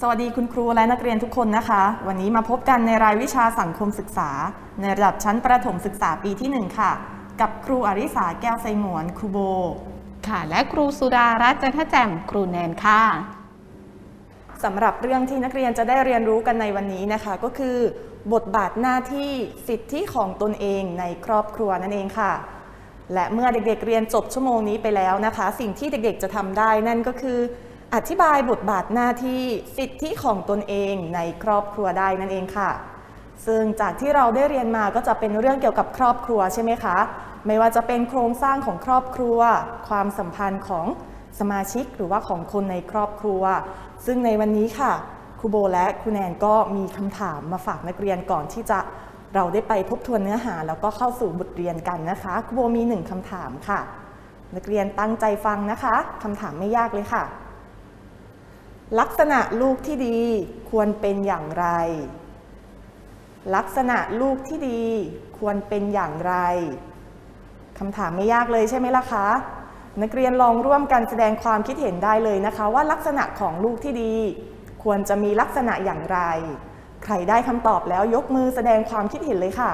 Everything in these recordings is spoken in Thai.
สวัสดีคุณครูและนักเรียนทุกคนนะคะวันนี้มาพบกันในรายวิชาสังคมศึกษาในระดับชั้นประถมศึกษาปีที่1ค่ะกับครูอริสาแก้วไซงวนครูโบค่ะและครูสุดารัตน์จันทแจ่มครูแนนค่ะสำหรับเรื่องที่นักเรียนจะได้เรียนรู้กันในวันนี้นะคะก็คือบทบาทหน้าที่สิทธิของตนเองในครอบครัวนั่นเองค่ะและเมื่อเด็กๆเรียนจบชั่วโมงนี้ไปแล้วนะคะสิ่งที่เด็กๆจะทำได้นั่นก็คืออธิบายบทบาทหน้าที่สิทธิของตนเองในครอบครัวได้นั่นเองค่ะซึ่งจากที่เราได้เรียนมาก็จะเป็นเรื่องเกี่ยวกับครอบครัวใช่ไหมคะไม่ว่าจะเป็นโครงสร้างของครอบครัวความสัมพันธ์ของสมาชิกหรือว่าของคนในครอบครัวซึ่งในวันนี้ค่ะครูโบและครูแนนก็มีคำถามมาฝากนักเรียนก่อนที่จะเราได้ไปทบทวนเนื้อหาแล้วก็เข้าสู่บทเรียนกันนะคะครูโบมี1คำถามค่ะนักเรียนตั้งใจฟังนะคะคำถามไม่ยากเลยค่ะลักษณะลูกที่ดีควรเป็นอย่างไรลักษณะลูกที่ดีควรเป็นอย่างไรคำถามไม่ยากเลยใช่ไหมล่ะคะนักเรียนลองร่วมกันแสดงความคิดเห็นได้เลยนะคะว่าลักษณะของลูกที่ดีควรจะมีลักษณะอย่างไรใครได้คำตอบแล้วยกมือแสดงความคิดเห็นเลยค่ะ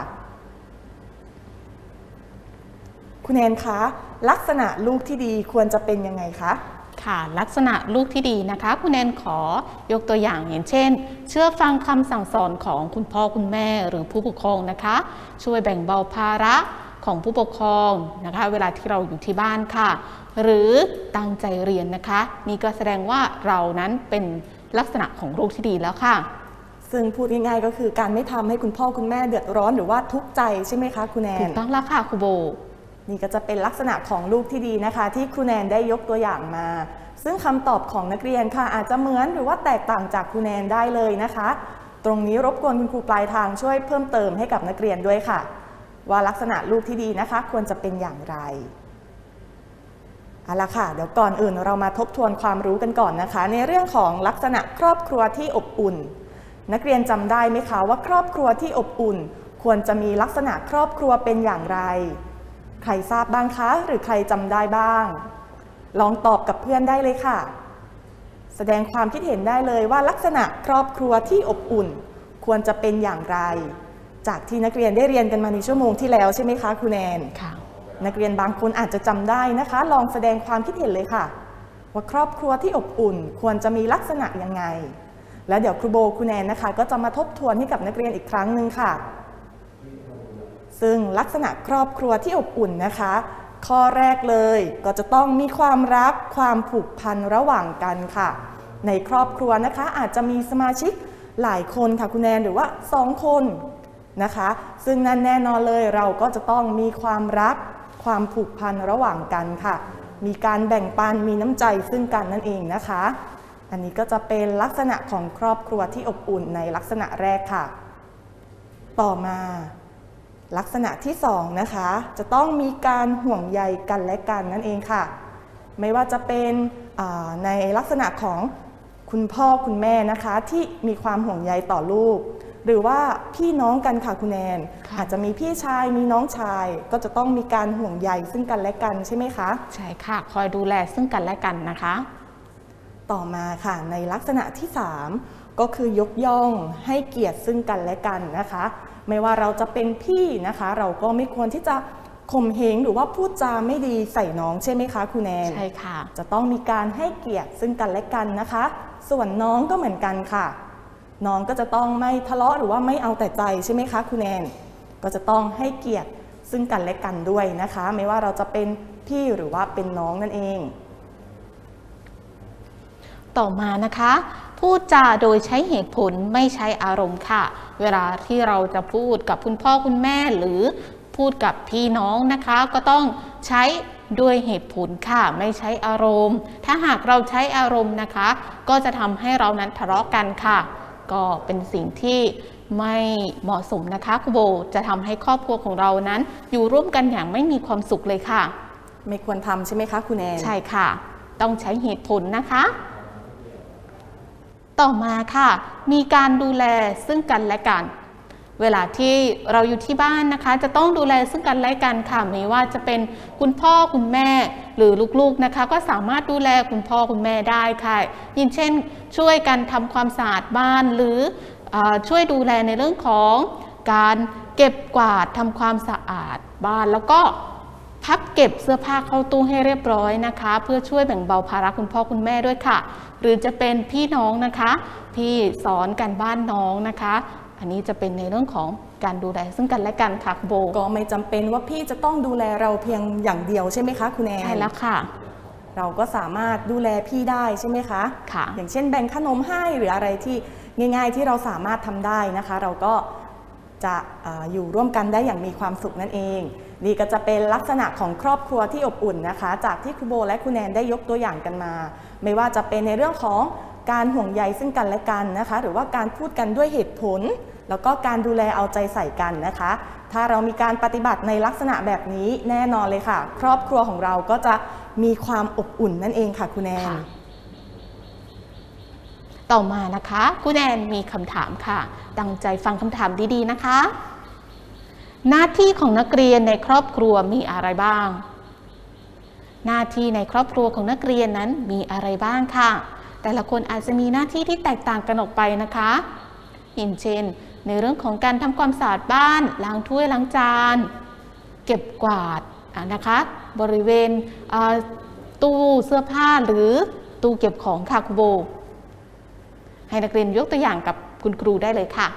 คุณแนนคะลักษณะลูกที่ดีควรจะเป็นยังไงคะค่ะลักษณะลูกที่ดีนะคะคุณแนนขอยกตัวอย่างอย่างเช่นเชื่อฟังคำสั่งสอนของคุณพ่อคุณแม่หรือผู้ปกครองนะคะช่วยแบ่งเบาภาระของผู้ปกครองนะคะเวลาที่เราอยู่ที่บ้านค่ะหรือตั้งใจเรียนนะคะนี่ก็แสดงว่าเรานั้นเป็นลักษณะของลูกที่ดีแล้วค่ะซึ่งพูดง่ายๆก็คือการไม่ทำให้คุณพ่อคุณแม่เดือดร้อนหรือว่าทุกข์ใจใช่ไหมคะคุณแนนถูกต้องแล้วค่ะครูโบนี่ก็จะเป็นลักษณะของลูกที่ดีนะคะที่ครูแนนได้ยกตัวอย่างมาซึ่งคำตอบของนักเรียนค่ะอาจจะเหมือนหรือว่าแตกต่างจากครูแนนได้เลยนะคะตรงนี้รบกวนคุณครูปลายทางช่วยเพิ่มเติมให้กับนักเรียนด้วยค่ะว่าลักษณะลูกที่ดีนะคะควรจะเป็นอย่างไรเอาล่ะค่ะเดี๋ยวก่อนอื่นเรามาทบทวนความรู้กันก่อนนะคะในเรื่องของลักษณะครอบครัวที่อบอุ่นนักเรียนจำได้ไหมคะว่าครอบครัวที่อบอุ่นควรจะมีลักษณะครอบครัวเป็นอย่างไรใครทราบบ้างคะหรือใครจำได้บ้างลองตอบกับเพื่อนได้เลยค่ะแสดงความคิดเห็นได้เลยว่าลักษณะครอบครัวที่อบอุ่นควรจะเป็นอย่างไรจากที่นักเรียนได้เรียนกันมาในชั่วโมงที่แล้วใช่ไหมคะครูแนนค่ะนักเรียนบางคนอาจจะจำได้นะคะลองแสดงความคิดเห็นเลยค่ะว่าครอบครัวที่อบอุ่นควรจะมีลักษณะยังไงแล้วเดี๋ยวครูโบครูแนนนะคะก็จะมาทบทวนให้กับนักเรียนอีกครั้งหนึ่งค่ะซึ่งลักษณะครอบครัวที่อบอุ่นนะคะข้อแรกเลยก็จะต้องมีความรักความผูกพันระหว่างกันค่ะในครอบครัวนะคะอาจจะมีสมาชิกหลายคนค่ะคุณแนนหรือว่า2คนนะคะซึ่งนั่นแน่นอนเลยเราก็จะต้องมีความรักความผูกพันระหว่างกันค่ะมีการแบ่งปันมีน้ำใจซึ่งกันนั่นเองนะคะอันนี้ก็จะเป็นลักษณะของครอบครัวที่อบอุ่นในลักษณะแรกค่ะต่อมาลักษณะที่2นะคะจะต้องมีการห่วงใยกันและกันนั่นเองค่ะไม่ว่าจะเป็นในลักษณะของคุณพ่อคุณแม่นะคะที่มีความห่วงใยต่อลูกหรือว่าพี่น้องกันค่ะคุณแนนอาจจะมีพี่ชายมีน้องชายก็จะต้องมีการห่วงใยซึ่งกันและกันใช่ไหมคะใช่ค่ะคอยดูแลซึ่งกันและกันนะคะต่อมาค่ะในลักษณะที่3ก็คือยกย่องให้เกียรติซึ่งกันและกันนะคะไม่ว่าเราจะเป็นพี่นะคะเราก็ไม่ควรที่จะข่มเหงหรือว่าพูดจาไม่ดีใส่น้องใช่ไหมคะคุณแนนใช่ค่ะจะต้องมีการให้เกียรติซึ่งกันและกันนะคะส่วนน้องก็เหมือนกันค่ะน้องก็จะต้องไม่ทะเลาะหรือว่าไม่เอาแต่ใจใช่ไหมคะคุณแนนก็จะต้องให้เกียรติซึ่งกันและกันด้วยนะคะไม่ว่าเราจะเป็นพี่หรือว่าเป็นน้องนั่นเองต่อมานะคะพูดจาโดยใช้เหตุผลไม่ใช้อารมณ์ค่ะเวลาที่เราจะพูดกับคุณพ่อคุณแม่หรือพูดกับพี่น้องนะคะก็ต้องใช้ด้วยเหตุผลค่ะไม่ใช้อารมณ์ถ้าหากเราใช้อารมณ์นะคะก็จะทำให้เรานั้นทะเลาะกันค่ะก็เป็นสิ่งที่ไม่เหมาะสมนะคะครูโบจะทำให้ครอบครัวของเรานั้นอยู่ร่วมกันอย่างไม่มีความสุขเลยค่ะไม่ควรทำใช่ไหมคะคุณแนนใช่ค่ะต้องใช้เหตุผลนะคะต่อมาค่ะมีการดูแลซึ่งกันและกันเวลาที่เราอยู่ที่บ้านนะคะจะต้องดูแลซึ่งกันและกันค่ะไม่ว่าจะเป็นคุณพ่อคุณแม่หรือลูกๆนะคะก็สามารถดูแลคุณพ่อคุณแม่ได้ค่ะอย่างเช่นช่วยกันทำความสะอาดบ้านหรือช่วยดูแลในเรื่องของการเก็บกวาดทำความสะอาดบ้านแล้วก็พับเก็บเสื้อผ้าเข้าตู้ให้เรียบร้อยนะคะเพื่อช่วยแบ่งเบาภาระคุณพ่อคุณแม่ด้วยค่ะหรือจะเป็นพี่น้องนะคะพี่สอนกันบ้านน้องนะคะอันนี้จะเป็นในเรื่องของการดูแลซึ่งกันและกันค่ะโบก็ไม่จำเป็นว่าพี่จะต้องดูแลเราเพียงอย่างเดียวใช่ไหมคะคุณแอนใช่แล้วค่ะเราก็สามารถดูแลพี่ได้ใช่ไหมคะค่ะอย่างเช่นแบ่งขนมให้หรืออะไรที่ง่ายๆที่เราสามารถทำได้นะคะเราก็จะอยู่ร่วมกันได้อย่างมีความสุขนั่นเองนี่ก็จะเป็นลักษณะของครอบครัวที่อบอุ่นนะคะจากที่ครูโบและคุณแนนได้ยกตัวอย่างกันมาไม่ว่าจะเป็นในเรื่องของการห่วงใยซึ่งกันและกันนะคะหรือว่าการพูดกันด้วยเหตุผลแล้วก็การดูแลเอาใจใส่กันนะคะถ้าเรามีการปฏิบัติในลักษณะแบบนี้แน่นอนเลยค่ะครอบครัวของเราก็จะมีความอบอุ่นนั่นเองค่ะคุณแนนต่อมานะคะคุณแนนมีคำถามค่ะตั้งใจฟังคำถามดีๆนะคะหน้าที่ของนักเรียนในครอบครัวมีอะไรบ้างหน้าที่ในครอบครัวของนักเรียนนั้นมีอะไรบ้างค่ะแต่ละคนอาจจะมีหน้าที่ที่แตกต่างกันออกไปนะคะอย่างเช่นในเรื่องของการทำความสะอาดบ้านล้างถ้วยล้างจานเก็บกวาดนะคะบริเวณตู้เสื้อผ้าหรือตู้เก็บของค่ะครูโบให้นักเรียนยกตัวอย่างกับคุณครูได้เลยค่ะ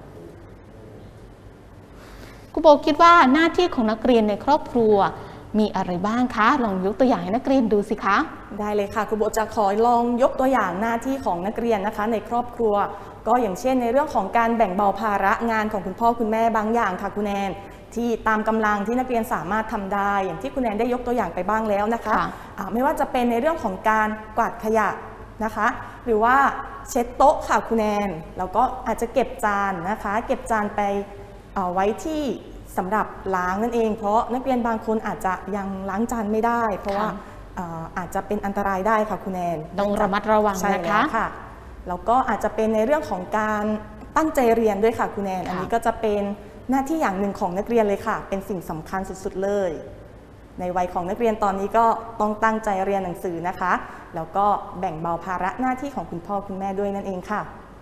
ครูโบคิดว่าหน้าที่ของนักเรียนในครอบครัวมีอะไรบ้างคะลองยกตัวอย่างให้นักเรียนดูสิคะได้เลยค่ะครูโบจะขอลองยกตัวอย่างหน้าที่ของนักเรียนนะคะในครอบครัวก็อย่างเช่นในเรื่องของการแบ่งเบาภาระงานของคุณพ่อคุณแม่บางอย่างค่ะคุณแนนที่ตามกำลังที่นักเรียนสามารถทำได้อย่างที่คุณแนนได้ยกตัวอย่างไปบ้างแล้วนะคะไม่ว่าจะเป็นในเรื่องของการกวาดขยะนะคะหรือว่าเช็ดโต๊ะค่ะคุณแนนแล้วก็อาจจะเก็บจานนะคะเก็บจานไปไว้ที่สำหรับล้างนั่นเองเพราะนักเรียนบางคนอาจจะยังล้างจานไม่ได้เพราะว่าอาจจะเป็นอันตรายได้ค่ะคุณแนนต้องระมัดระวังนะคะแล้วก็อาจจะเป็นในเรื่องของการตั้งใจเรียนด้วยค่ะคุณแนนอันนี้ก็จะเป็นหน้าที่อย่างหนึ่งของนักเรียนเลยค่ะเป็นสิ่งสำคัญสุดๆเลยในวัยของนักเรียนตอนนี้ก็ต้องตั้งใจเรียนหนังสือนะคะแล้วก็แบ่งเบาภาระหน้าที่ของคุณพ่อคุณแม่ด้วยนั่นเองค่ะ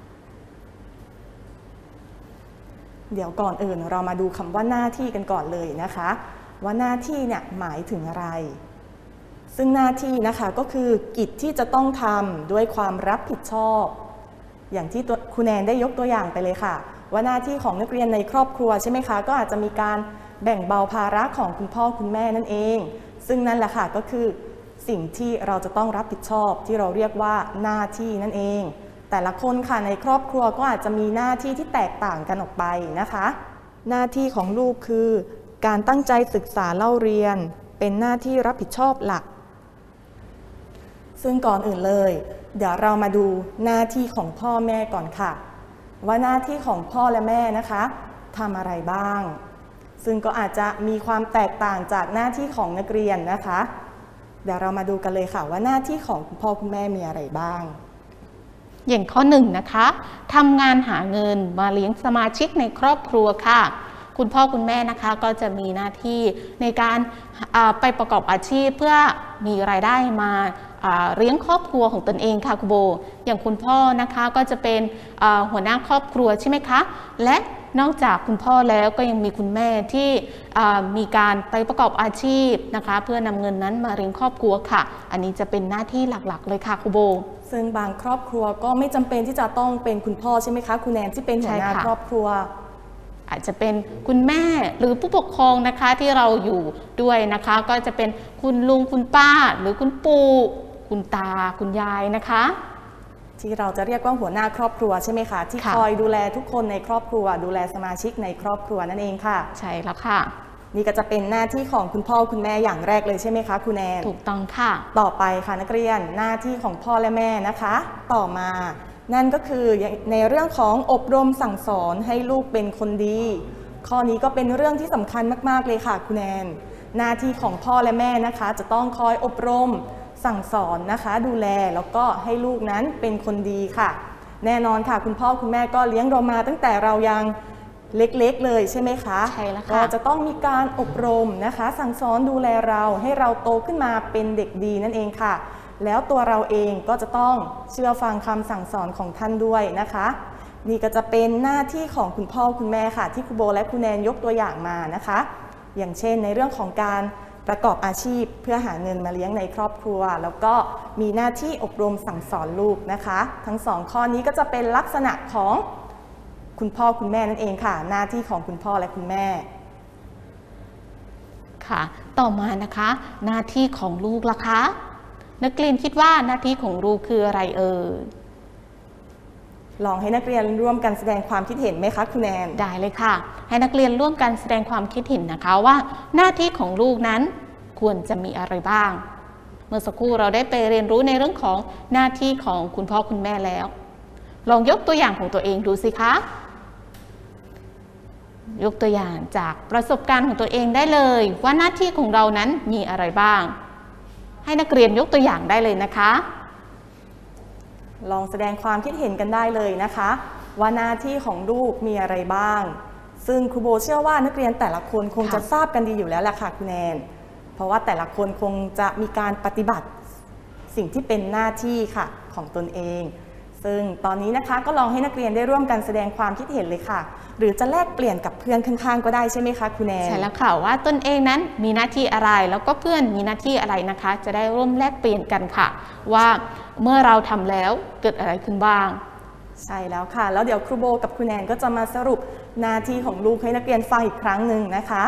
เดี๋ยวก่อนอื่นเรามาดูคำว่าหน้าที่กันก่อนเลยนะคะว่าหน้าที่เนี่ยหมายถึงอะไรซึ่งหน้าที่นะคะก็คือกิจที่จะต้องทำด้วยความรับผิดชอบอย่างที่คุณแนนได้ยกตัวอย่างไปเลยค่ะว่าหน้าที่ของนักเรียนในครอบครัวใช่ไหมคะก็อาจจะมีการแบ่งเบาภาระของคุณพ่อคุณแม่นั่นเองซึ่งนั่นแหละค่ะก็คือสิ่งที่เราจะต้องรับผิดชอบที่เราเรียกว่าหน้าที่นั่นเองแต่ละคนค่ะในครอบครัวก็อาจจะมีหน้าที่ที่แตกต่างกันออกไปนะคะหน้าที่ของลูกคือการตั้งใจศึกษาเล่าเรียนเป็นหน้าที่รับผิดชอบหลักซึ่งก่อนอื่นเลยเดี๋ยวเรามาดูหน้าที่ของพ่อแม่ก่อนค่ะว่าหน้าที่ของพ่อและแม่นะคะทำอะไรบ้างซึ่งก็อาจจะมีความแตกต่างจากหน้าที่ของนักเรียนนะคะเดี๋ยวเรามาดูกันเลยค่ะว่าหน้าที่ของคุณพ่อคุณแม่มีอะไรบ้างอย่างข้อหนึ่งนะคะทำงานหาเงินมาเลี้ยงสมาชิกในครอบครัวค่ะคุณพ่อคุณแม่นะคะก็จะมีหน้าที่ในการไปประกอบอาชีพเพื่อมีรายได้มาเลี้ยงครอบครัวของตนเองค่ะคุณโบอย่างคุณพ่อนะคะก็จะเป็นหัวหน้าครอบครัวใช่ไหมคะและนอกจากคุณพ่อแล้วก็ยังมีคุณแม่ที่มีการไปประกอบอาชีพนะคะเพื่อนำเงินนั้นมาเลี้ยงครอบครัวค่ะอันนี้จะเป็นหน้าที่หลักๆเลยค่ะคุณโบซึ่งบางครอบครัวก็ไม่จำเป็นที่จะต้องเป็นคุณพ่อใช่ไหมคะคุณแนนที่เป็นหัวหน้าครอบครัวอาจจะเป็นคุณแม่หรือผู้ปกครองนะคะที่เราอยู่ด้วยนะคะก็จะเป็นคุณลุงคุณป้าหรือคุณปู่คุณตาคุณยายนะคะที่เราจะเรียกว่าหัวหน้าครอบครัวใช่ไหมคะที่คอยดูแลทุกคนในครอบครัวดูแลสมาชิกในครอบครัวนั่นเองค่ะใช่แล้วค่ะนี่ก็จะเป็นหน้าที่ของคุณพ่อคุณแม่อย่างแรกเลยใช่ไหมคะคุณแนนถูกต้องค่ะต่อไปค่ะนักเรียนหน้าที่ของพ่อและแม่นะคะต่อมานั่นก็คือในเรื่องของอบรมสั่งสอนให้ลูกเป็นคนดีข้อนี้ก็เป็นเรื่องที่สำคัญมากๆเลยค่ะคุณแนนหน้าที่ของพ่อและแม่นะคะจะต้องคอยอบรมสั่งสอนนะคะดูแลแล้วก็ให้ลูกนั้นเป็นคนดีค่ะแน่นอนค่ะคุณพ่อคุณแม่ก็เลี้ยงเรามาตั้งแต่เรายังเล็กๆเลยใช่ไหมคะใช่แล้วค่ะก็จะต้องมีการอบรมนะคะ สั่งสอนดูแลเราให้เราโตขึ้นมาเป็นเด็กดีนั่นเองค่ะ แล้วตัวเราเองก็จะต้องเชื่อฟังคำสั่งสอนของท่านด้วยนะคะนี่ก็จะเป็นหน้าที่ของคุณพ่อคุณแม่ค่ะที่ครูโบและครูแนนยกตัวอย่างมานะคะอย่างเช่นในเรื่องของการประกอบอาชีพเพื่อหาเงินมาเลี้ยงในครอบครัวแล้วก็มีหน้าที่อบรมสั่งสอนลูกนะคะทั้ง2ข้อนี้ก็จะเป็นลักษณะของคุณพ่อคุณแม่นั่นเองค่ะหน้าที่ของคุณพ่อและคุณแม่ค่ะต่อมานะคะหน้าที่ของลูกล่ะคะนักเรียนคิดว่าหน้าที่ของลูกคืออะไรเอ่ยลองให้นักเรียนร่วมกันแสดงความคิดเห็นไหมคะคุณแนนได้เลยค่ะให้นักเรียนร่วมกันแสดงความคิดเห็นนะคะว่าหน้าที่ของลูกนั้นควรจะมีอะไรบ้างเมื่อสักครู่เราได้ไปเรียนรู้ในเรื่องของหน้าที่ของคุณพ่อคุณแม่แล้วลองยกตัวอย่างของตัวเองดูสิคะยกตัวอย่างจากประสบการณ์ของตัวเองได้เลยว่าหน้าที่ของเรานั้นมีอะไรบ้างให้นักเรียนยกตัวอย่างได้เลยนะคะลองแสดงความคิดเห็นกันได้เลยนะคะว่าหน้าที่ของลูกมีอะไรบ้างซึ่งครูโบเชื่อว่านักเรียนแต่ละคนคงจะทราบกันดีอยู่แล้วแหละค่ะคุณแนนเพราะว่าแต่ละคนคงจะมีการปฏิบัติสิ่งที่เป็นหน้าที่ค่ะของตนเองซึ่งตอนนี้นะคะก็ลองให้นักเรียนได้ร่วมกันแสดงความคิดเห็นเลยค่ะหรือจะแลกเปลี่ยนกับเพื่อนข้างๆก็ได้ใช่ไหมคะคุณแนนใช่แล้วค่ะว่าตนเองนั้นมีหน้าที่อะไรแล้วก็เพื่อนมีหน้าที่อะไรนะคะจะได้ร่วมแลกเปลี่ยนกันค่ะว่าเมื่อเราทำแล้วเกิดอะไรขึ้นบ้างใช่แล้วค่ะแล้วเดี๋ยวครูโบกับคุณแนนก็จะมาสรุปหน้าที่ของลูกให้นักเรียนฟังอีกครั้งหนึ่งนะคะ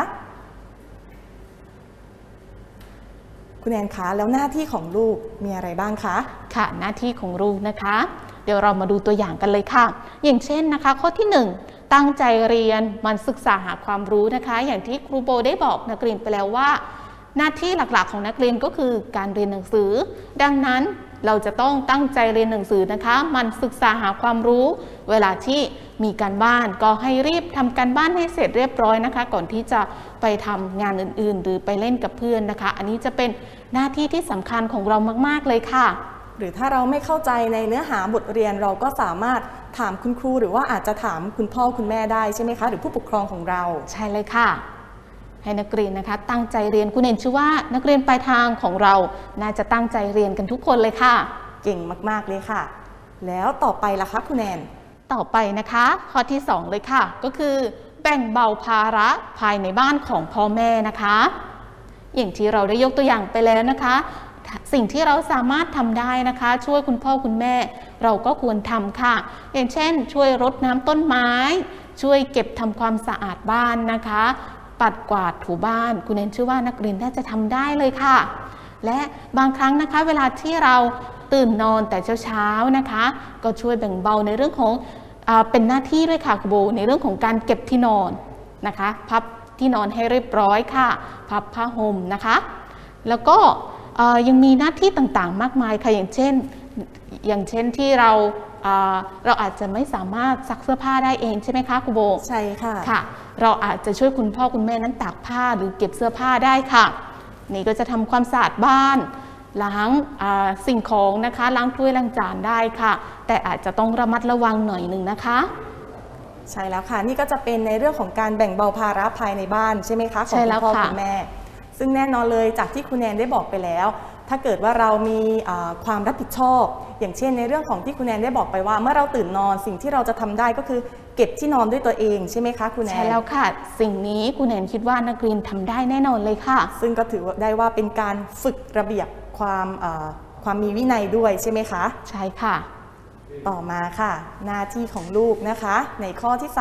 คุณแนนคะแล้วหน้าที่ของลูกมีอะไรบ้างคะค่ะหน้าที่ของลูกนะคะเดี๋ยวเรามาดูตัวอย่างกันเลยค่ะอย่างเช่นนะคะข้อที่1ตั้งใจเรียนมันศึกษาหาความรู้นะคะอย่างที่ครูโบได้บอกนักเรียนไปแล้วว่าหน้าที่หลักๆของนักเรียนก็คือการเรียนหนังสือดังนั้นเราจะต้องตั้งใจเรียนหนังสือนะคะมันศึกษาหาความรู้เวลาที่มีการบ้านก็ให้รีบทำการบ้านให้เสร็จเรียบร้อยนะคะก่อนที่จะไปทำงานอื่นๆหรือไปเล่นกับเพื่อนนะคะอันนี้จะเป็นหน้าที่ที่สำคัญของเรามากๆเลยค่ะหรือถ้าเราไม่เข้าใจในเนื้อหาบทเรียนเราก็สามารถถามคุณครูหรือว่าอาจจะถามคุณพ่อคุณแม่ได้ใช่ไหมคะหรือผู้ปกครองของเราใช่เลยค่ะให้นักเรียนนะคะตั้งใจเรียนคุณเห็นชื่อว่านักเรียนปลายทางของเราน่าจะตั้งใจเรียนกันทุกคนเลยค่ะเก่งมากๆเลยค่ะแล้วต่อไปล่ะคะคุณแนนต่อไปนะคะข้อที่2เลยค่ะก็คือแบ่งเบาภาระภายในบ้านของพ่อแม่นะคะอย่างที่เราได้ยกตัวอย่างไปแล้วนะคะสิ่งที่เราสามารถทำได้นะคะช่วยคุณพ่อคุณแม่เราก็ควรทำค่ะอย่างเช่นช่วยรดน้ำต้นไม้ช่วยเก็บทำความสะอาดบ้านนะคะปัดกวาดถูบ้านคุณเอนเชื่อว่านักเรียนน่าจะทำได้เลยค่ะและบางครั้งนะคะเวลาที่เราตื่นนอนแต่เช้าๆนะคะก็ช่วยแบ่งเบาในเรื่องของเป็นหน้าที่ด้วยค่ะครูโบในเรื่องของการเก็บที่นอนนะคะพับที่นอนให้เรียบร้อยค่ะพับผ้าห่มนะคะแล้วก็ยังมีหน้าที่ต่างๆมากมายค่ะอย่างเช่นที่เราอาจจะไม่สามารถซักเสื้อผ้าได้เองใช่ไหมคะครูโบใช่ค่ะค่ะเราอาจจะช่วยคุณพ่อคุณแม่นั้นตากผ้าหรือเก็บเสื้อผ้าได้ค่ะนี่ก็จะทำความสะอาดบ้านล้างสิ่งของนะคะล้างถ้วยล้างจานได้ค่ะแต่อาจจะต้องระมัดระวังหน่อยหนึ่งนะคะใช่แล้วค่ะนี่ก็จะเป็นในเรื่องของการแบ่งเบาภาระภายในบ้านใช่ไหมคะของคุณพ่อคุณแม่ซึ่งแน่นอนเลยจากที่คุณแนนได้บอกไปแล้วถ้าเกิดว่าเรามีความรับผิดชอบอย่างเช่นในเรื่องของที่คุณแนนได้บอกไปว่าเมื่อเราตื่นนอนสิ่งที่เราจะทำได้ก็คือเก็บที่นอนด้วยตัวเองใช่ไหมคะคุณแนนใช่แล้วค่ะสิ่งนี้คุณแนนคิดว่านักเรียนทำได้แน่นอนเลยค่ะซึ่งก็ถือได้ว่าเป็นการฝึกระเบียบความมีวินัยด้วยใช่ไหมคะใช่ค่ะต่อมาค่ะหน้าที่ของลูกนะคะในข้อที่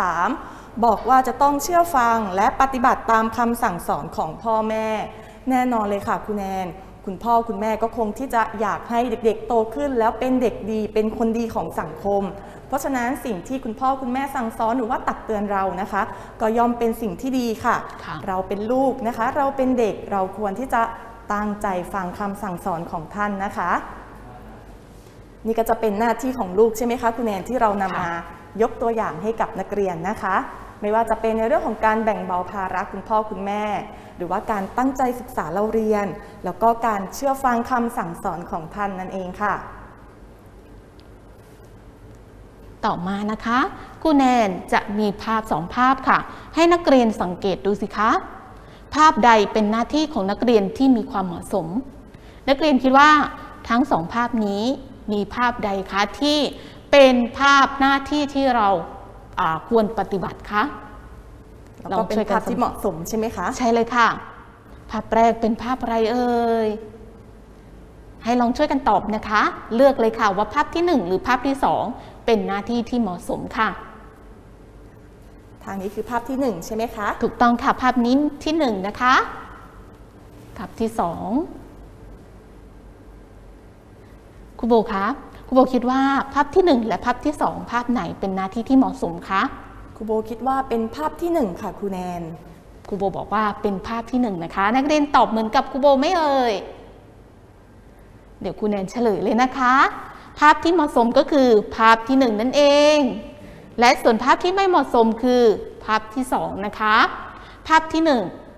3บอกว่าจะต้องเชื่อฟังและปฏิบัติตามคำสั่งสอนของพ่อแม่แน่นอนเลยค่ะคุณแนนคุณพ่อคุณแม่ก็คงที่จะอยากให้เด็กๆโตขึ้นแล้วเป็นเด็กดีเป็นคนดีของสังคมเพราะฉะนั้นสิ่งที่คุณพ่อคุณแม่สั่งสอนหรือว่าตักเตือนเรานะคะก็ย่อมเป็นสิ่งที่ดีค่ะเราเป็นลูกนะคะเราเป็นเด็กเราควรที่จะตั้งใจฟังคำสั่งสอนของท่านนะคะนี่ก็จะเป็นหน้าที่ของลูกใช่ไหมคะคุณแนนที่เรานำมายกตัวอย่างให้กับนักเรียนนะคะไม่ว่าจะเป็นในเรื่องของการแบ่งเบาภาระคุณพ่อคุณแม่หรือว่าการตั้งใจศึกษาเราเรียนแล้วก็การเชื่อฟังคำสั่งสอนของท่านนั่นเองค่ะต่อมานะคะครูแนนจะมีภาพ2ภาพค่ะให้นักเรียนสังเกตดูสิคะภาพใดเป็นหน้าที่ของนักเรียนที่มีความเหมาะสมนักเรียนคิดว่าทั้ง2ภาพนี้มีภาพใดคะที่เป็นภาพหน้าที่ที่เราควรปฏิบัติคะแล้วก็เป็นภาพที่เหมาะสมใช่ไหมคะใช่เลยค่ะภาพแรกเป็นภาพอะไรเอ่ยให้ลองช่วยกันตอบนะคะเลือกเลยค่ะว่าภาพที่1หรือภาพที่2เป็นหน้าที่ที่เหมาะสมค่ะทางนี้คือภาพที่1ใช่ไหมคะถูกต้องค่ะภาพนี้ที่1นะคะภาพที่2ครูโบคะครูโบคิดว่าภาพที่1และภาพที่2ภาพไหนเป็นหน้าที่ที่เหมาะสมคะครูโบคิดว่าเป็นภาพที่1ค่ะครูแนนครูโบบอกว่าเป็นภาพที่1นะคะนักเรียนตอบเหมือนกับครูโบไม่เอ่ยเดี๋ยวครูแนนเฉลยเลยนะคะภาพที่เหมาะสมก็คือภาพที่1นั่นเองและส่วนภาพที่ไม่เหมาะสมคือภาพที่2นะคะภาพที่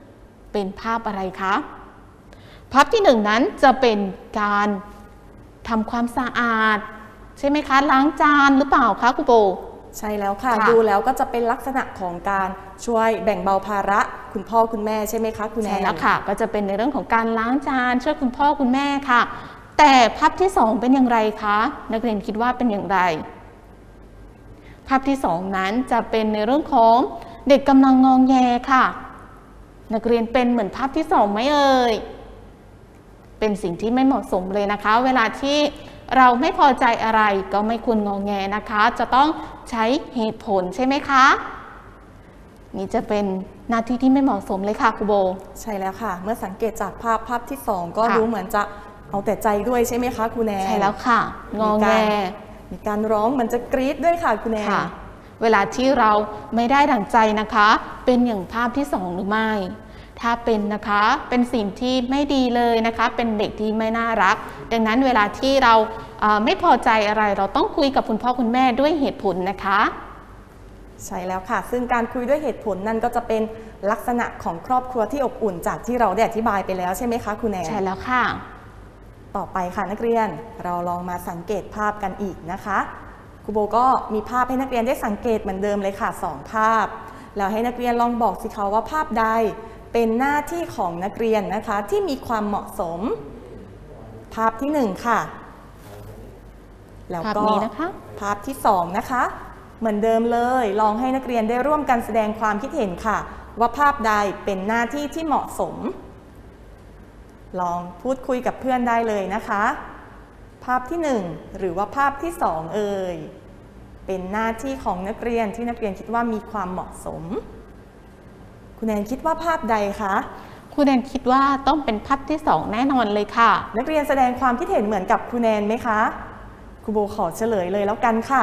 1เป็นภาพอะไรคะภาพที่1นั้นจะเป็นการทำความสะอาดใช่ไหมคะล้างจานหรือเปล่าคะครูโบใช่แล้วค่ะดูแล้วก็จะเป็นลักษณะของการช่วยแบ่งเบาภาระคุณพ่อคุณแม่ใช่ไหมคะคุณแนนใช่แล้วค่ะก็จะเป็นในเรื่องของการล้างจานช่วยคุณพ่อคุณแม่ค่ะแต่ภาพที่2เป็นอย่างไรคะนักเรียนคิดว่าเป็นอย่างไรภาพที่2นั้นจะเป็นในเรื่องของเด็กกำลังงองแงค่ะนักเรียนเป็นเหมือนภาพที่2ไหมเอ่ยเป็นสิ่งที่ไม่เหมาะสมเลยนะคะเวลาที่เราไม่พอใจอะไรก็ไม่ควรงองแงนะคะจะต้องใช้เหตุผลใช่ไหมคะนี่จะเป็นหน้าที่ที่ไม่เหมาะสมเลยค่ะครูโบใช่แล้วค่ะเมื่อสังเกตจากภาพที่2ก็ดูเหมือนจะเอาแต่ใจด้วยใช่ไหมคะครูแนนใช่แล้วค่ะงอแงมีการร้องเหมือนจะกรี๊ดด้วยค่ะครูแนนเวลาที่เราไม่ได้ดั่งใจนะคะเป็นอย่างภาพที่2หรือไม่ถ้าเป็นนะคะเป็นสิ่งที่ไม่ดีเลยนะคะเป็นเด็กที่ไม่น่ารักดังนั้นเวลาที่เราไม่พอใจอะไรเราต้องคุยกับคุณพ่อคุณแม่ด้วยเหตุผลนะคะใช่แล้วค่ะซึ่งการคุยด้วยเหตุผลนั่นก็จะเป็นลักษณะของครอบครัวที่อบอุ่นจากที่เราได้อธิบายไปแล้วใช่ไหมคะคุณแนนใช่แล้วค่ะต่อไปค่ะนักเรียนเราลองมาสังเกตภาพกันอีกนะคะครูโบก็มีภาพให้นักเรียนได้สังเกตเหมือนเดิมเลยค่ะ2ภาพแล้วให้นักเรียนลองบอกสิคะว่าภาพใดเป็นหน้าที่ของนักเรียนนะคะที่มีความเหมาะสมภาพที่1ค่ะแล้วก็ภาพที่2นะคะเหมือนเดิมเลยลองให้นักเรียนได้ร่วมกันแสดงความคิดเห็นค่ะว่าภาพใดเป็นหน้าที่ที่เหมาะสมลองพูดคุยกับเพื่อนได้เลยนะคะภาพที่1หรือว่าภาพที่2เอ่ยเป็นหน้าที่ของนักเรียนที่นักเรียนคิดว่ามีความเหมาะสมคุณแนนคิดว่าภาพใดคะคุณแนนคิดว่าต้องเป็นภาพที่2แน่นอนเลยค่ะนักเรียนแสดงความคิดเห็นเหมือนกับคุณแนนไหมคะครูโบขอเฉลยเลยแล้วกันค่ะ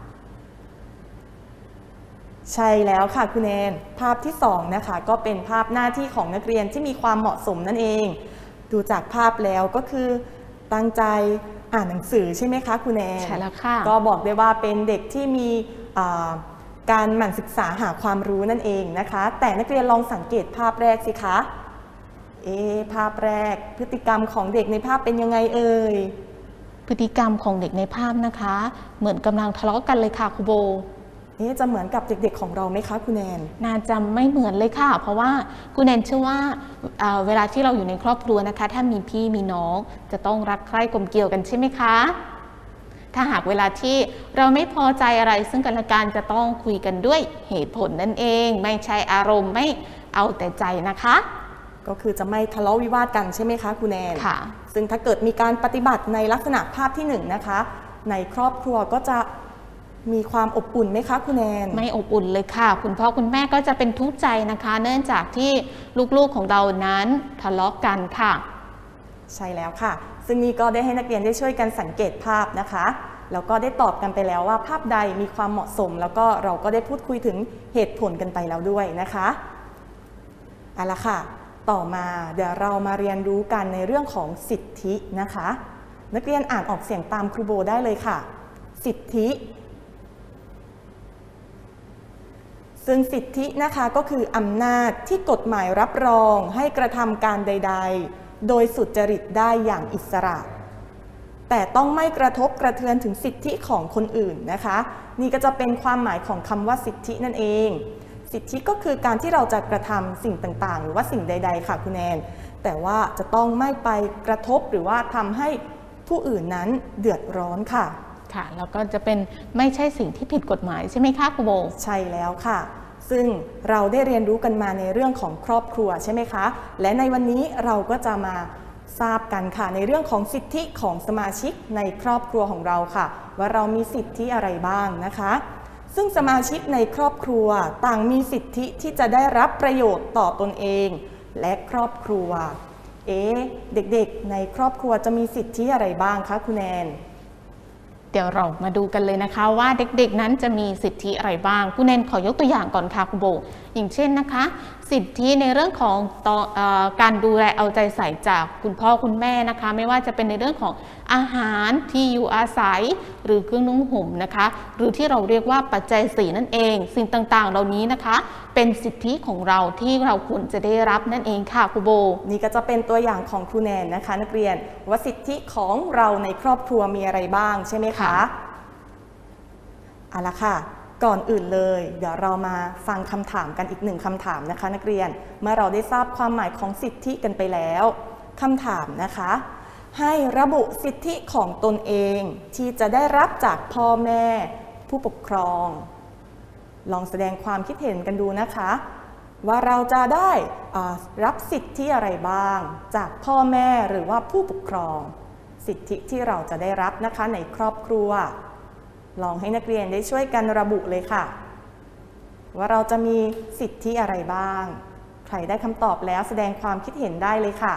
ใช่แล้วค่ะคุณแนนภาพที่2นะคะก็เป็นภาพหน้าที่ของนักเรียนที่มีความเหมาะสมนั่นเองดูจากภาพแล้วก็คือตั้งใจอ่านหนังสือใช่ไหมคะคุณแนนใช่แล้วค่ะก็บอกได้ว่าเป็นเด็กที่มีการหมั่นศึกษาหาความรู้นั่นเองนะคะแต่นักเรียนลองสังเกตภาพแรกสิคะภาพแรกพฤติกรรมของเด็กในภาพเป็นยังไงเอ่ยพฤติกรรมของเด็กในภาพนะคะเหมือนกำลังทะเลาะกันเลยค่ะครูโบจะเหมือนกับเด็กๆของเราไหมคะคุณแนนน่าจะไม่เหมือนเลยค่ะเพราะว่าคุณแนนเชื่อว่าเวลาที่เราอยู่ในครอบครัวนะคะถ้ามีพี่มีน้องจะต้องรักใคร่กลมเกลี่ยวกันใช่ไหมคะถ้าหากเวลาที่เราไม่พอใจอะไรซึ่งกันและกันจะต้องคุยกันด้วยเหตุผลนั่นเองไม่ใช่อารมณ์ไม่เอาแต่ใจนะคะก็คือจะไม่ทะเลาะวิวาทกันใช่ไหมคะคุณแนนค่ะซึ่งถ้าเกิดมีการปฏิบัติในลักษณะภาพที่1นะคะในครอบครัวก็จะมีความอบอุ่นไหมคะคุณแนนไม่อบอุ่นเลยค่ะคุณพ่อคุณแม่ก็จะเป็นทุกข์ใจนะคะเนื่องจากที่ลูกๆของเรานั้นทะเลาะกันค่ะใช่แล้วค่ะซึ่งนี่ก็ได้ให้นักเรียนได้ช่วยกันสังเกตภาพนะคะแล้วก็ได้ตอบกันไปแล้วว่าภาพใดมีความเหมาะสมแล้วก็เราก็ได้พูดคุยถึงเหตุผลกันไปแล้วด้วยนะคะเอาละค่ะต่อมาเดี๋ยวเรามาเรียนรู้กันในเรื่องของสิทธินะคะนักเรียนอ่านออกเสียงตามครูโบได้เลยค่ะสิทธิซึ่งสิทธินะคะก็คืออำนาจที่กฎหมายรับรองให้กระทำการใดๆโดยสุจริตได้อย่างอิสระแต่ต้องไม่กระทบกระเทือนถึงสิทธิของคนอื่นนะคะนี่ก็จะเป็นความหมายของคำว่าสิทธินั่นเองสิทธิก็คือการที่เราจะกระทำสิ่งต่างๆหรือว่าสิ่งใดๆค่ะคุณแนนแต่ว่าจะต้องไม่ไปกระทบหรือว่าทำให้ผู้อื่นนั้นเดือดร้อนค่ะค่ะแล้วก็จะเป็นไม่ใช่สิ่งที่ผิดกฎหมายใช่ไหมคะครูโบใช่แล้วค่ะซึ่งเราได้เรียนรู้กันมาในเรื่องของครอบครัวใช่ไหมคะและในวันนี้เราก็จะมาทราบกันค่ะในเรื่องของสิทธิของสมาชิกในครอบครัวของเราค่ะว่าเรามีสิทธิอะไรบ้างนะคะซึ่งสมาชิกในครอบครัวต่างมีสิทธิที่จะได้รับประโยชน์ต่อตนเองและครอบครัวเด็กๆในครอบครัวจะมีสิทธิอะไรบ้างคะคุณแนนเดี๋ยวเรามาดูกันเลยนะคะว่าเด็กๆนั้นจะมีสิทธิอะไรบ้างคุณแนนขอยกตัวอย่างก่อนค่ะคุณโบอย่างเช่นนะคะสิทธิในเรื่องของการดูแลเอาใจใส่จากคุณพ่อคุณแม่นะคะไม่ว่าจะเป็นในเรื่องของอาหารที่อยู่อาศัยหรือเครื่องนุ่งห่มนะคะหรือที่เราเรียกว่าปัจจัย4นั่นเองสิ่งต่างๆเหล่านี้นะคะเป็นสิทธิของเราที่เราควรจะได้รับนั่นเองค่ะครูโบนี่ก็จะเป็นตัวอย่างของครูแนนนะคะนักเรียนว่าสิทธิของเราในครอบครัวมีอะไรบ้างใช่ไหมคะเอาละค่ะก่อนอื่นเลยเดี๋ยวเรามาฟังคำถามกันอีกหนึ่งคำถามนะคะนักเรียนเมื่อเราได้ทราบความหมายของสิทธิกันไปแล้วคำถามนะคะให้ระบุสิทธิของตนเองที่จะได้รับจากพ่อแม่ผู้ปกครองลองแสดงความคิดเห็นกันดูนะคะว่าเราจะได้รับสิทธิอะไรบ้างจากพ่อแม่หรือว่าผู้ปกครองสิทธิที่เราจะได้รับนะคะในครอบครัวลองให้นักเรียนได้ช่วยกันระบุเลยค่ะว่าเราจะมีสิทธิอะไรบ้างใครได้คำตอบแล้วแสดงความคิดเห็นได้เลยค่ะ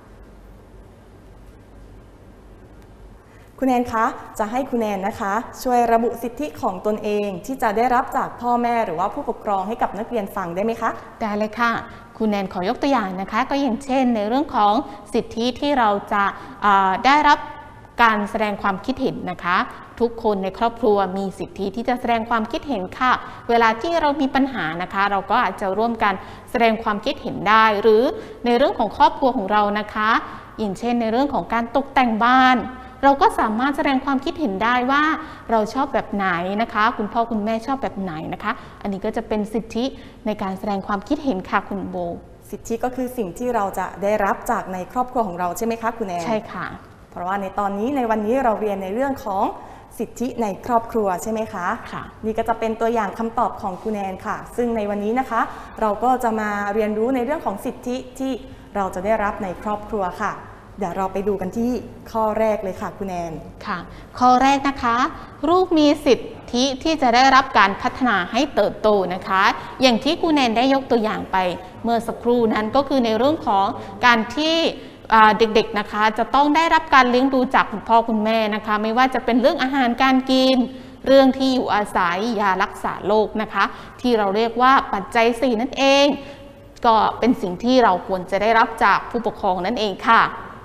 คุณแนนคะจะให้คุณแนนนะคะช่วยระบุสิทธิของตนเองที่จะได้รับจากพ่อแม่หรือว่าผู้ปกครองให้กับนักเรียนฟังได้ไหมคะได้เลยค่ะคุณแนนขอยกตัวอย่างนะคะก็อย่างเช่นในเรื่องของสิทธิที่เราจะได้รับการแสดงความคิดเห็นนะคะทุกคนในครอบครัวมีสิทธิที่จะแสดงความคิดเห็นค่ะเวลาที่เรามีปัญหานะคะเราก็อาจจะร่วมกันแสดงความคิดเห็นได้หรือในเรื่องของครอบครัวของเรานะคะอย่างเช่นในเรื่องของการตกแต่งบ้านเราก็สามารถแสดงความคิดเห็นได้ว่าเราชอบแบบไหนนะคะคุณพ่อคุณแม่ชอบแบบไหนนะคะอันนี้ก็จะเป็นสิทธิในการแสดงความคิดเห็นค่ะคุณโบสิทธิก็คือสิ่งที่เราจะได้รับจากในครอบครัวของเราใช่ไหมคะคุณแอนใช่ค่ะเพราะว่าในตอนนี้ในวันนี้เราเรียนในเรื่องของสิทธิในครอบครัวใช่ไหมคะค่ะนี่ก็จะเป็นตัวอย่างคำตอบของคุณแอนค่ะซึ่งในวันนี้นะคะเราก็จะมาเรียนรู้ในเรื่องของสิทธิที่เราจะได้รับในครอบครัวค่ะเดี๋ยวเราไปดูกันที่ข้อแรกเลยค่ะคุณแอนค่ะข้อแรกนะคะลูกมีสิทธิที่จะได้รับการพัฒนาให้เติบโตนะคะอย่างที่คุณแอนได้ยกตัวอย่างไปเมื่อสักครู่นั้นก็คือในเรื่องของการที่เด็กๆนะคะจะต้องได้รับการเลี้ยงดูจากคุณพ่อคุณแม่นะคะไม่ว่าจะเป็นเรื่องอาหารการกินเรื่องที่อยู่อาศัยยารักษาโรคนะคะที่เราเรียกว่าปัจจัย4นั่นเองก็เป็นสิ่งที่เราควรจะได้รับจากผู้ปกครองนั่นเองค่ะ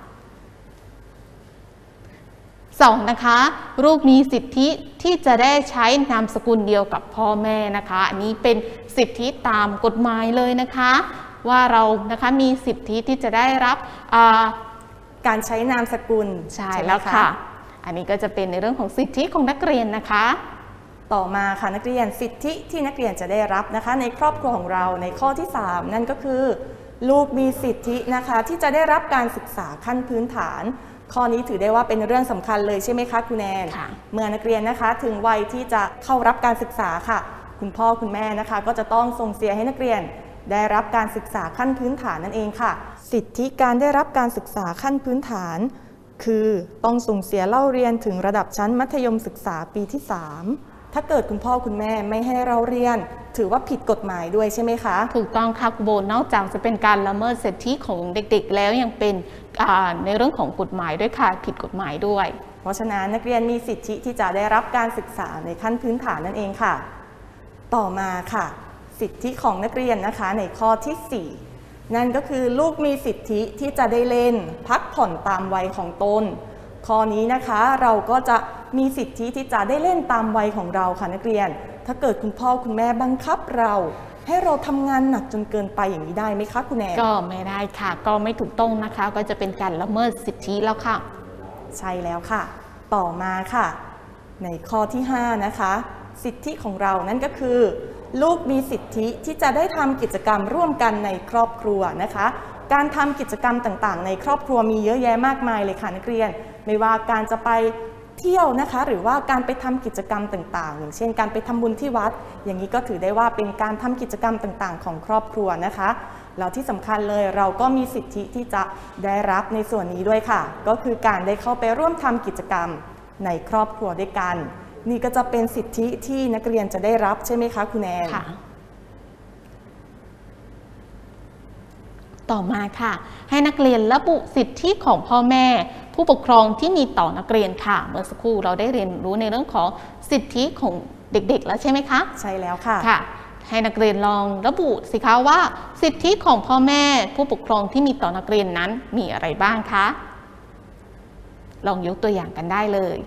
2นะคะลูกมีสิทธิที่จะได้ใช้นามสกุลเดียวกับพ่อแม่นะคะอันนี้เป็นสิทธิตามกฎหมายเลยนะคะว่าเรานะคะมีสิทธิที่จะได้รับการใช้นามสกุลใช่แล้วค่ะอันนี้ก็จะเป็นในเรื่องของสิทธิของนักเรียนนะคะต่อมาค่ะนักเรียนสิทธิที่นักเรียนจะได้รับนะคะในครอบครัวของเราในข้อที่3นั่นก็คือลูกมีสิทธินะคะที่จะได้รับการศึกษาขั้นพื้นฐานข้อนี้ถือได้ว่าเป็นเรื่องสำคัญเลยใช่ไหมคะคุณแนนเมื่อนักเรียนนะคะถึงวัยที่จะเข้ารับการศึกษาค่ะคุณพ่อคุณแม่นะคะก็จะต้องส่งเสียให้นักเรียนได้รับการศึกษาขั้นพื้นฐานนั่นเองค่ะสิทธิการได้รับการศึกษาขั้นพื้นฐานคือต้องส่งเสียเล่าเรียนถึงระดับชั้นมัธยมศึกษาปีที่3ถ้าเกิดคุณพ่อคุณแม่ไม่ให้เราเรียนถือว่าผิดกฎหมายด้วยใช่ไหมคะถูกต้องค่ะคุณโบนอกจากจะเป็นการละเมิดสิทธิของเด็กๆแล้วยังเป็นในเรื่องของกฎหมายด้วยค่ะผิดกฎหมายด้วยเพราะฉะนั้นนักเรียนมีสิทธิที่จะได้รับการศึกษาในขั้นพื้นฐานนั่นเองค่ะต่อมาค่ะสิทธิของนักเรียนนะคะในข้อที่4นั่นก็คือลูกมีสิทธิที่จะได้เล่นพักผ่อนตามวัยของตนข้อนี้นะคะเราก็จะมีสิทธิที่จะได้เล่นตามวัยของเราค่ะนักเรียนถ้าเกิดคุณพ่อคุณแม่บังคับเราให้เราทำงานหนักจนเกินไปอย่างนี้ได้ไหมคะคุณแอนก็ไม่ได้ค่ะก็ไม่ถูกต้องนะคะก็จะเป็นการละเมิดสิทธิแล้วค่ะใช่แล้วค่ะต่อมาค่ะในข้อที่5นะคะสิทธิของเรานั่นก็คือลูกมีสิทธิที่จะได้ทำกิจกรรมร่วมกันในครอบครัวนะคะการทำกิจกรรมต่างๆในครอบครัวมีเยอะแยะมากมายเลยค่ะนักเรียนไม่ว่าการจะไปเที่ยวนะคะหรือว่าการไปทำกิจกรรมต่างๆอย่างเช่นการไปทำบุญที่วัดอย่างนี้ก็ถือได้ว่าเป็นการทำกิจกรรมต่างๆของครอบครัวนะคะแล้วที่สำคัญเลยเราก็มีสิทธิที่จะได้รับในส่วนนี้ด้วยค่ะก็คือการได้เข้าไปร่วมทำกิจกรรมในครอบครัวด้วยกันนี่ก็จะเป็นสิทธิที่นักเรียนจะได้รับใช่ไหมคะคุณแอนค่ะต่อมาค่ะให้นักเรียนระบุสิทธิของพ่อแม่ผู้ปกครองที่มีต่อนักเรียนค่ะเมื่อสักครู่เราได้เรียนรู้ในเรื่องของสิทธิของเด็กๆแล้วใช่ไหมคะใช่แล้วค่ะค่ะให้นักเรียนลองระบุสิคะว่าสิทธิของพ่อแม่ผู้ปกครองที่มีต่อนักเรียนนั้นมีอะไรบ้างคะลองยกตัวอย่างกันได้เลย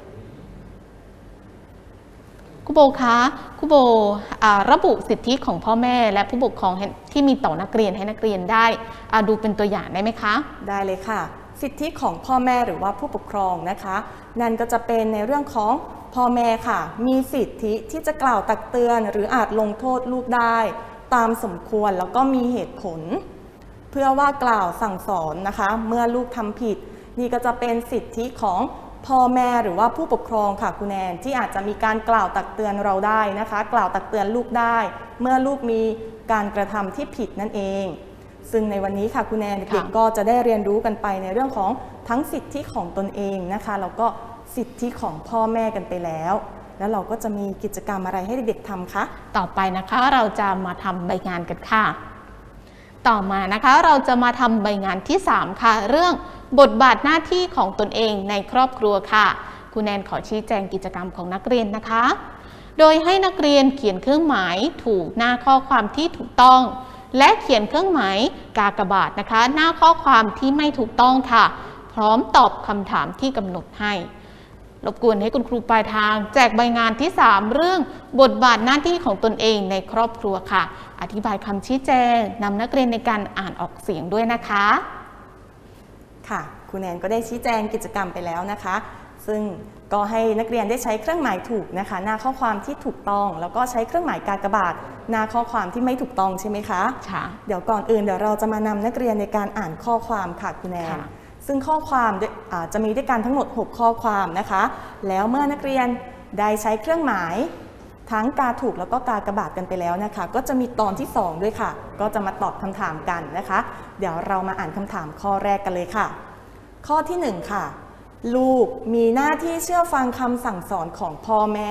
ครูโบคะครูโบระบุสิทธิของพ่อแม่และผู้ปกครองที่มีต่อนักเรียนให้นักเรียนได้ดูเป็นตัวอย่างได้ไหมคะได้เลยค่ะสิทธิของพ่อแม่หรือว่าผู้ปกครองนะคะนั่นก็จะเป็นในเรื่องของพ่อแม่ค่ะมีสิทธิที่จะกล่าวตักเตือนหรืออาจลงโทษลูกได้ตามสมควรแล้วก็มีเหตุผลเพื่อว่ากล่าวสั่งสอนนะคะเมื่อลูกทำผิดนี่ก็จะเป็นสิทธิของพ่อแม่หรือว่าผู้ปกครองค่ะคุณแอนที่อาจจะมีการกล่าวตักเตือนเราได้นะคะกล่าวตักเตือนลูกได้เมื่อลูกมีการกระทำที่ผิดนั่นเองซึ่งในวันนี้ค่ะคุณแอนเด็กๆก็จะได้เรียนรู้กันไปในเรื่องของทั้งสิทธิของตนเองนะคะแล้วก็สิทธิของพ่อแม่กันไปแล้วเราก็จะมีกิจกรรมอะไรให้เด็กๆทำคะต่อไปนะคะเราจะมาทำใบงานกันค่ะต่อมานะคะเราจะมาทำใบงานที่3ค่ะเรื่องบทบาทหน้าที่ของตนเองในครอบครัวค่ะคุณแนนขอชี้แจงกิจกรรมของนักเรียนนะคะโดยให้นักเรียนเขียนเครื่องหมายถูกหน้าข้อความที่ถูกต้องและเขียนเครื่องหมายกากบาทนะคะหน้าข้อความที่ไม่ถูกต้องค่ะพร้อมตอบคำถามที่กำหนดให้รบกวนให้คุณครูปลายทางแจกใบงานที่3เรื่องบทบาทหน้าที่ของตนเองในครอบครัวค่ะอธิบายคำชี้แจงนำนักเรียนในการอ่านออกเสียงด้วยนะคะค่ะคุณแนนก็ได้ชี้แจงกิจกรรมไปแล้วนะคะซึ่งก็ให้นักเรียนได้ใช้เครื่องหมายถูกนะคะหน้าข้อความที่ถูกต้องแล้วก็ใช้เครื่องหมายกากบาทหน้าข้อความที่ไม่ถูกต้องใช่ไหมคะค่ะเดี๋ยวก่อนอื่นเดี๋ยวเราจะมานำนักเรียนในการอ่านข้อความค่ะคุณแนนซึ่งข้อความจะมีด้วยกันทั้งหมด6ข้อความนะคะแล้วเมื่อนักเรียนได้ใช้เครื่องหมายทั้งกาถูกแล้วก็กากบาทกันไปแล้วนะคะก็จะมีตอนที่2ด้วยค่ะก็จะมาตอบคำถามกันนะคะเดี๋ยวเรามาอ่านคำถามข้อแรกกันเลยค่ะข้อที่1ค่ะลูกมีหน้าที่เชื่อฟังคำสั่งสอนของพ่อแม่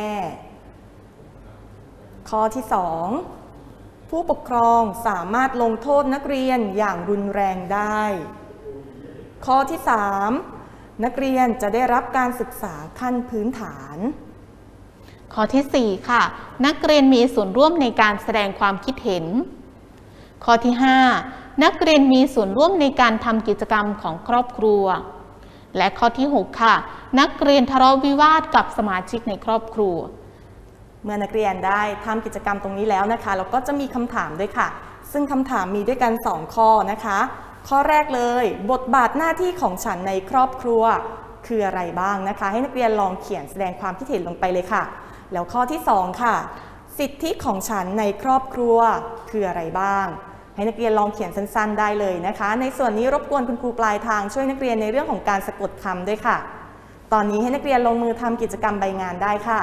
ข้อที่2ผู้ปกครองสามารถลงโทษนักเรียนอย่างรุนแรงได้ข้อที่3นักเรียนจะได้รับการศึกษาขั้นพื้นฐานข้อที่4ค่ะนักเรียนมีส่วนร่วมในการแสดงความคิดเห็นข้อที่5นักเรียนมีส่วนร่วมในการทำกิจกรรมของครอบครัวและข้อที่6ค่ะนักเรียนทะเลาะวิวาทกับสมาชิกในครอบครัวเมื่อนักเรียนได้ทำกิจกรรมตรงนี้แล้วนะคะเราก็จะมีคำถามด้วยค่ะซึ่งคำถามมีด้วยกัน2ข้อนะคะข้อแรกเลยบทบาทหน้าที่ของฉันในครอบครัวคืออะไรบ้างนะคะให้นักเรียนลองเขียนแสดงความคิดเห็นลงไปเลยค่ะแล้วข้อที่2ค่ะสิทธิของฉันในครอบครัวคืออะไรบ้างให้นักเรียนลองเขียนสั้นๆได้เลยนะคะในส่วนนี้รบกวนคุณครูปลายทางช่วยนักเรียนในเรื่องของการสะกดคำด้วยค่ะตอนนี้ให้นักเรียนลงมือทำกิจกรรมใบงานได้ค่ะ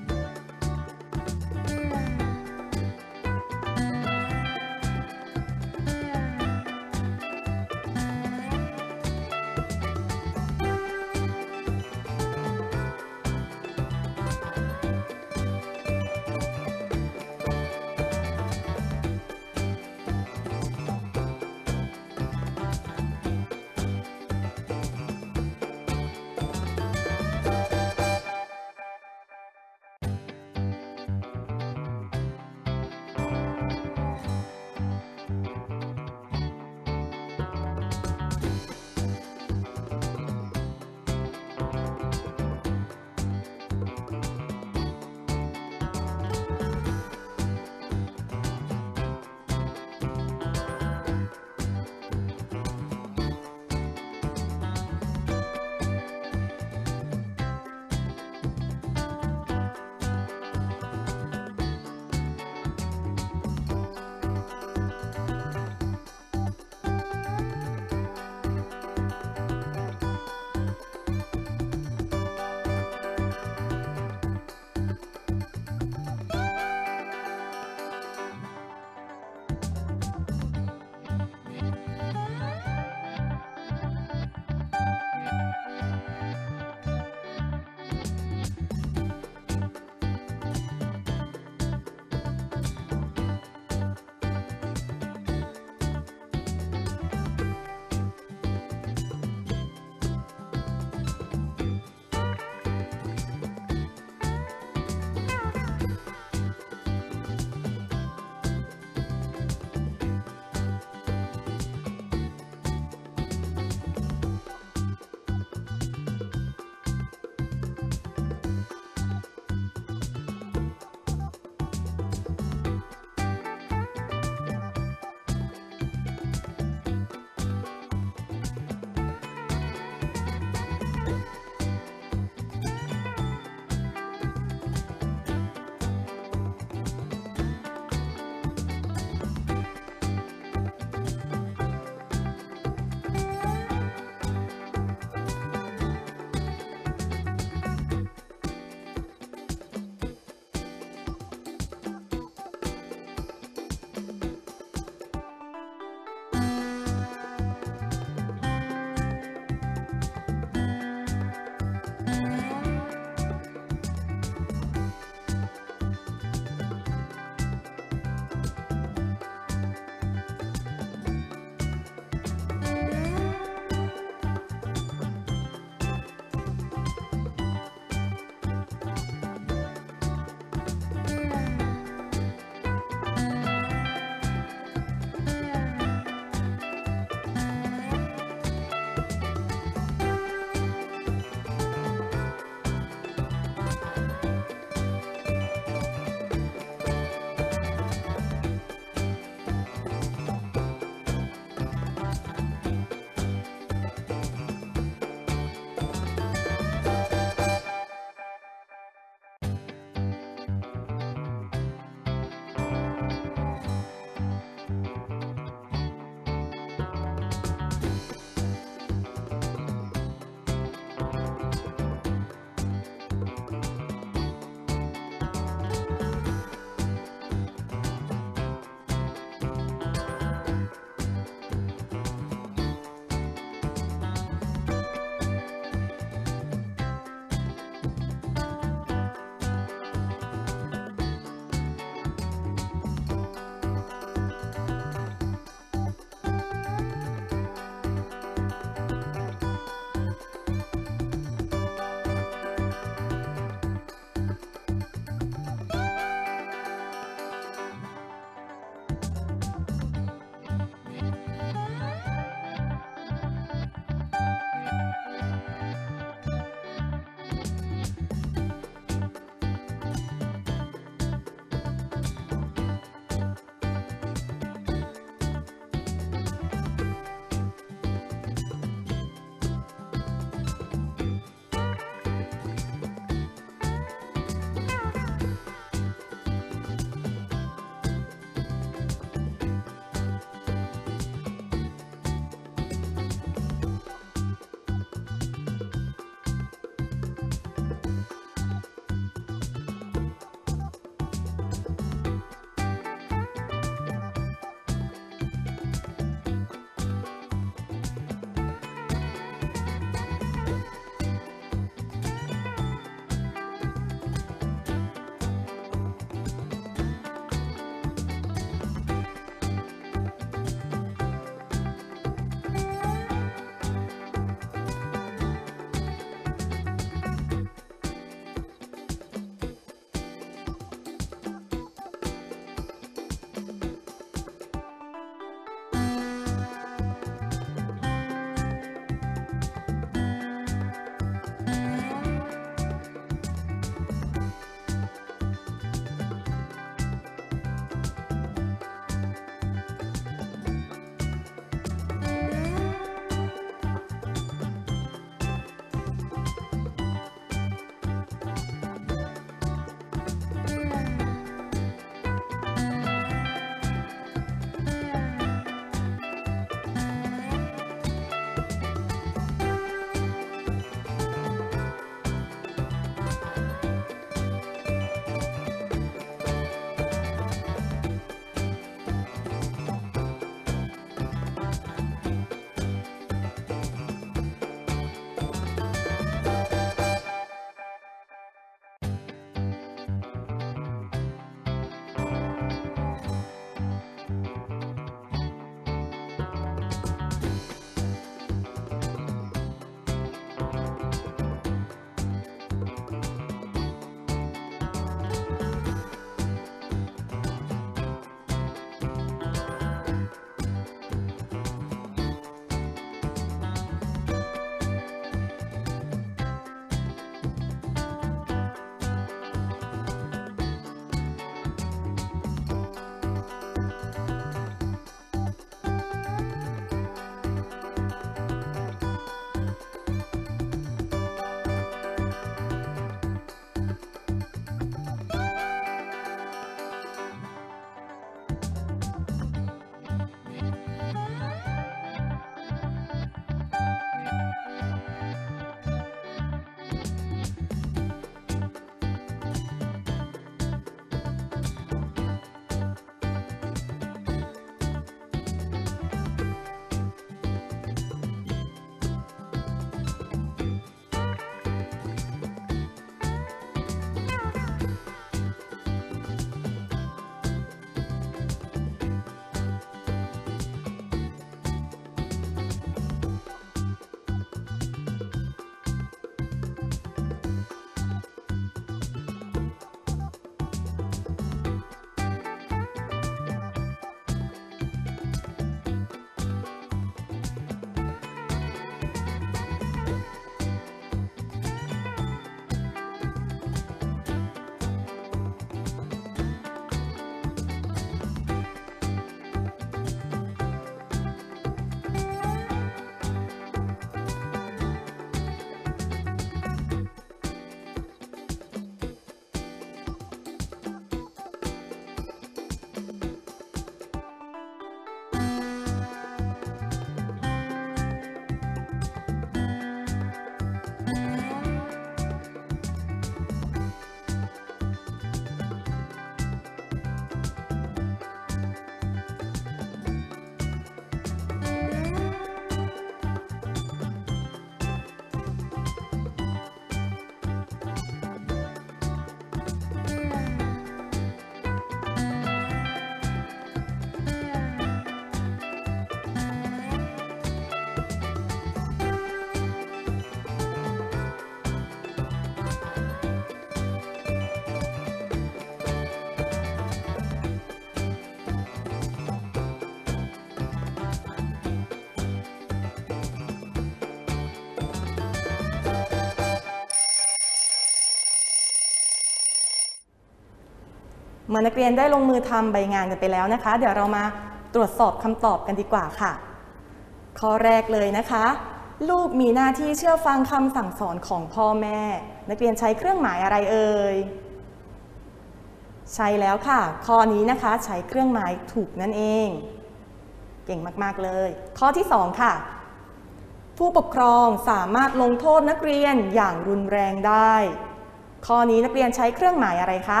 เมื่อนักเรียนได้ลงมือทำใบงานกันไปแล้วนะคะเดี๋ยวเรามาตรวจสอบคำตอบกันดีกว่าค่ะข้อแรกเลยนะคะลูกมีหน้าที่เชื่อฟังคำสั่งสอนของพ่อแม่นักเรียนใช้เครื่องหมายอะไรเอ่ยใช่แล้วค่ะข้อนี้นะคะใช้เครื่องหมายถูกนั่นเองเก่งมากๆเลยข้อที่2ค่ะผู้ปกครองสามารถลงโทษนักเรียนอย่างรุนแรงได้ข้อนี้นักเรียนใช้เครื่องหมายอะไรคะ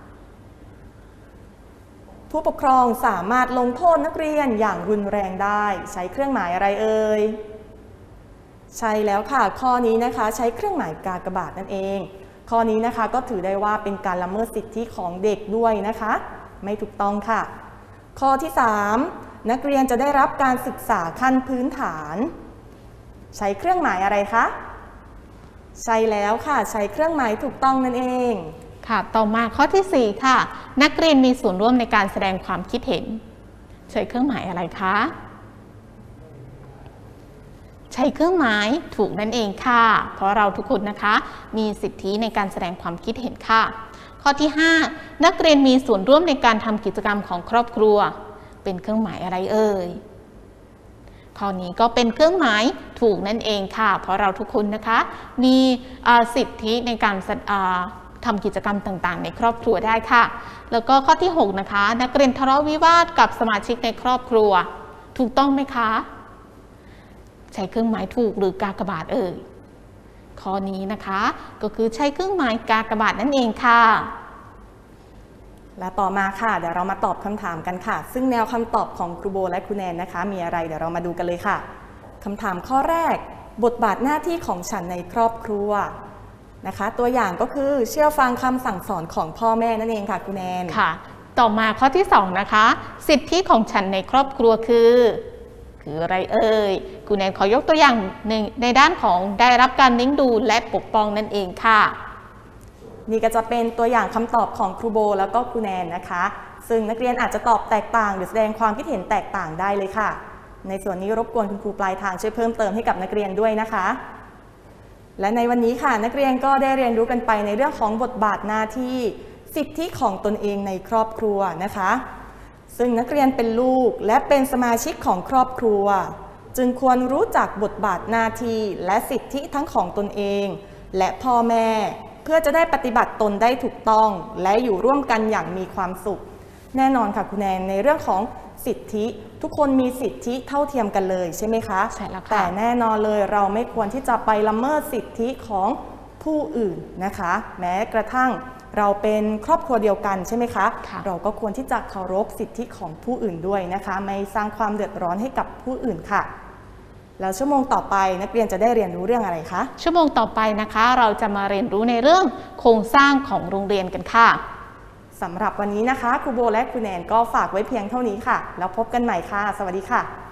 ผู้ปกครองสามารถลงโทษนักเรียนอย่างรุนแรงได้ใช้เครื่องหมายอะไรเอ่ยใช่แล้วค่ะข้อนี้นะคะใช้เครื่องหมายกากบาทนั่นเองข้อนี้นะคะก็ถือได้ว่าเป็นการละเมิดสิทธิของเด็กด้วยนะคะไม่ถูกต้องค่ะข้อที่3นักเรียนจะได้รับการศึกษาขั้นพื้นฐานใช้เครื่องหมายอะไรคะใช่แล้วค่ะใช้เครื่องหมายถูกต้องนั่นเองค่ะต่อมาข้อที่4ค่ะนักเรียนมีส่วนร่วมในการแสดงความคิดเห็นใช้เครื่องหมายอะไรคะใช้เครื่องหมายถูกนั่นเองค่ะเพราะเราทุกคนนะคะมีสิทธิในการแสดงความคิดเห็นค่ะข้อที่5นักเรียนมีส่วนร่วมในการทำกิจกรรมของครอบครัวเป็นเครื่องหมายอะไรเอ่ยข้อนี้ก็เป็นเครื่องหมายถูกนั่นเองค่ะเพราะเราทุกคนนะคะมีสิทธิในการทำกิจกรรมต่างๆในครอบครัวได้ค่ะแล้วก็ข้อที่6นะคะนักเรียนทะเลาะวิวาทกับสมาชิกในครอบครัวถูกต้องไหมคะใช้เครื่องหมายถูกหรือกากบาทเอ่ยข้อนี้นะคะก็คือใช้เครื่องหมายกากบาทนั่นเองค่ะและต่อมาค่ะเดี๋ยวเรามาตอบคำถามกันค่ะซึ่งแนวคำตอบของครูโบและครูแนนนะคะมีอะไรเดี๋ยวเรามาดูกันเลยค่ะคำถามข้อแรกบทบาทหน้าที่ของฉันในครอบครัวนะคะตัวอย่างก็คือเชื่อฟังคำสั่งสอนของพ่อแม่นั่นเองค่ะครูแนนค่ะต่อมาข้อที่2นะคะสิทธิของฉันในครอบครัวคืออะไรเอ่ยครูแนนขอยกตัวอย่างในด้านของได้รับการเลี้ยงดูและปกป้องนั่นเองค่ะนี่ก็จะเป็นตัวอย่างคำตอบของครูโบแล้วก็ครูแนนนะคะซึ่งนักเรียนอาจจะตอบแตกต่างหรือแสดงความคิดเห็นแตกต่างได้เลยค่ะในส่วนนี้รบกวนคุณครูปลายทางช่วยเพิ่มเติมให้กับนักเรียนด้วยนะคะและในวันนี้ค่ะนักเรียนก็ได้เรียนรู้กันไปในเรื่องของบทบาทหน้าที่สิทธิของตนเองในครอบครัวนะคะซึ่งนักเรียนเป็นลูกและเป็นสมาชิกของครอบครัวจึงควรรู้จักบทบาทหน้าที่และสิทธิทั้งของตนเองและพ่อแม่เพื่อจะได้ปฏิบัติตนได้ถูกต้องและอยู่ร่วมกันอย่างมีความสุขแน่นอนค่ะคุณแนนในเรื่องของสิทธิทุกคนมีสิทธิเท่าเทียมกันเลยใช่ไหมคะใช่แล้วค่ะแต่แน่นอนเลยเราไม่ควรที่จะไปละเมิดสิทธิของผู้อื่นนะคะแม้กระทั่งเราเป็นครอบครัวเดียวกันใช่ไหมคะเราก็ควรที่จะเคารพสิทธิของผู้อื่นด้วยนะคะไม่สร้างความเดือดร้อนให้กับผู้อื่นค่ะแล้วชั่วโมงต่อไปนักเรียนจะได้เรียนรู้เรื่องอะไรคะชั่วโมงต่อไปนะคะเราจะมาเรียนรู้ในเรื่องโครงสร้างของโรงเรียนกันค่ะสำหรับวันนี้นะคะครูโบและครูแนนก็ฝากไว้เพียงเท่านี้ค่ะแล้วพบกันใหม่ค่ะสวัสดีค่ะ